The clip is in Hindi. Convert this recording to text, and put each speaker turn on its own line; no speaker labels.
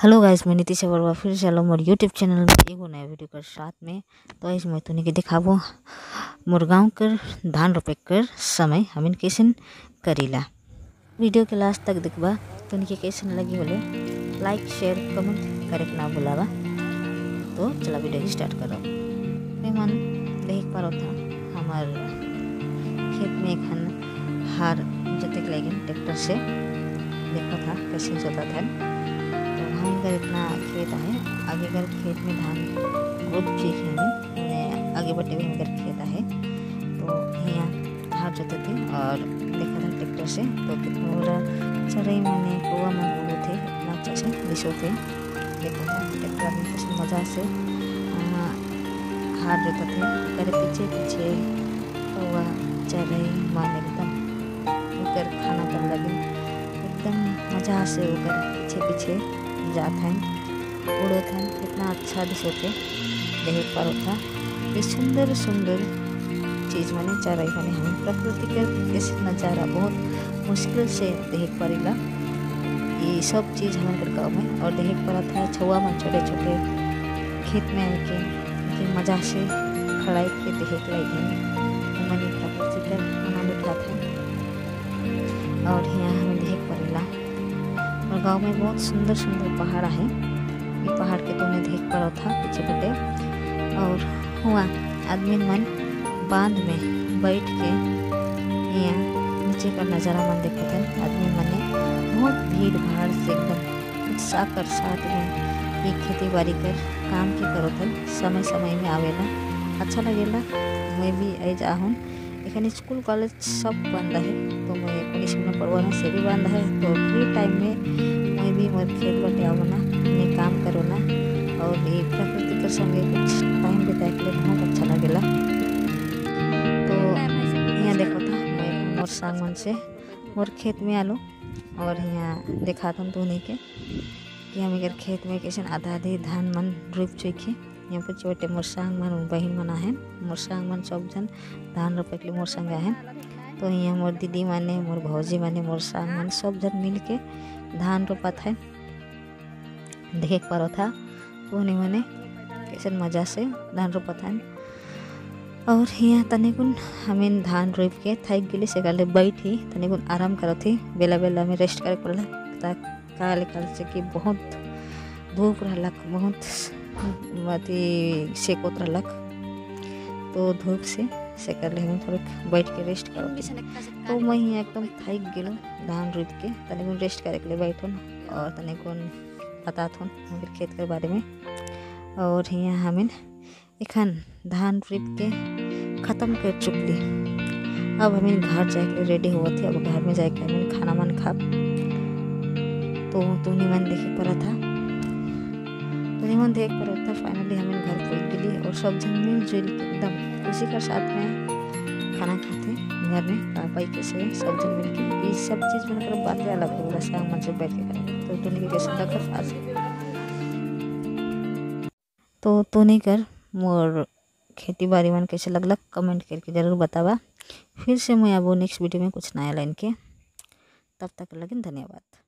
हेलो गाइस, मैं नीतीश बरुआ फिर चलो मोर यूट्यूब चैनल में एगो नया वीडियो कर साथ में। तो इस मैं तुनी के दिखाबो मोर गाँव कर धान रोपे कर समय हमिन कैसन करीला। वीडियो के लास्ट तक देखबा तुनी के कैसन लगी बोले लाइक शेयर कमेंट करे ना भुलावा। तो चला वीडियो स्टार्ट करो। मेहमान देख पारो था हमार खेत में खन हार जोते के लगे ट्रैक्टर से देखा था कैसे जोता था। तो घर इतना खेत है आगे घर खेत में धान रोप चीख है आगे बटे भी घर खेत है। तो यहाँ हार जोते थे और देखा था ट्रैक्टर से तो कितना पूरा चढ़ई मैंने कौवा मन उड़े थे इतना अच्छा से दिशो थे। देखा था ट्रैक्टर में कैसे मज़ा से हार जोते थे कर पीछे पीछे कौवा चढ़ई मन एकदम उकर खाना कर लगे एकदम मज़ा से उकर पीछे पीछे जात हैं उड़त हैं कितना अच्छा दिशो थे देख पारो था। ये सुंदर सुंदर चीज़ मैंने चाराई मैंने हमें प्रकृति के कैसे नज़ारा बहुत मुश्किल से देख पारिला। ये सब चीज़ हमारे गाँव में और देख पा था छुआ में छोटे छोटे खेत में आके मज़ा से खड़ाई के देख लगे मैंने प्रकृति का आनंद उठाते और यहाँ हमें देख पारिला। और गांव में बहुत सुंदर सुंदर पहाड़ है। ये पहाड़ के तुमने देख पड़ा था पीछे बटे और हुआ आदमी मन बांध में बैठ के यहाँ नीचे का नज़ारा मन देखते थे। आदमी मन ने बहुत भीड़ भाड़ से एकदम उत्साह कर साथ में ये खेती बाड़ी कर काम की करो थे समय समय में आवेला अच्छा लगेला। मैं भी आई जाऊँ एखन स्कूल कॉलेज सब बंद है तो मैं पुलिस में पढ़वा से भी बंद है। तो फ्री टाइम में मैं भी मोर खेत बटे आवना मैं काम करो ना और ये प्रकृति के संगे कुछ टाइम बिताए के लिए बहुत अच्छा लगेला। तो यहाँ देखो था मैं मोर संग मन से मोर खेत में आलो और यहाँ देखा था तो नहीं के कि हम अगर खेत में कैसे आधा आधी धान मन रोप चुके यहाँ पर छोटे मोर संग मन बहन मना है मोर संग मन सब जन धान रोपे के लिए मोर संग है। तो यहाँ मोर दीदी माने मोर भौजी माने मोर संग मन सब जन मिल के धान रोपत है देख पारो था तो नहीं मैंने कैसे मज़ा से धान रोपत है। और यहाँ तनिकुन हमें धान रोप के थक गए से काले बैठी तनिकुन आराम करो थी बेला बेला में रेस्ट करे पड़ला काल काल से कि बहुत धूप रहलक बहुत अति सेकोत रहलक तो धूप से सेकर ले हम थोड़ा बैठ के रेस्ट करो। तो मैं यहाँ एकदम थक गेलो धान रोप के तनिकुन रेस्ट करे के लिए बैठो और तनिकुन बता थो हमारे खेत के बारे में। और यहाँ हमें एखन धान रोप के ख़त्म कर चुकली अब हमें घर जाए के रेडी हुआ थे। अब घर में जाके हमें खाना मन खा तो तुमने मन देखे पड़ा था मन देख पर था। फाइनली हमें घर पहुँच गई और सब जन मिलजुल के एकदम खुशी के साथ में खाना खाते घर में पापा के से सब जन मिल के ये सब चीज़ मतलब बातें अलग हो रहा मन से बैठ के खाए। तो तुनी के कैसे लगा आज तो तुनी कर मोर खेती बाड़ी मन कैसे लगलक कमेंट करके ज़रूर बतावा। फिर से मैं अब नेक्स्ट वीडियो में कुछ नया लाइन के तब तक लगे धन्यवाद।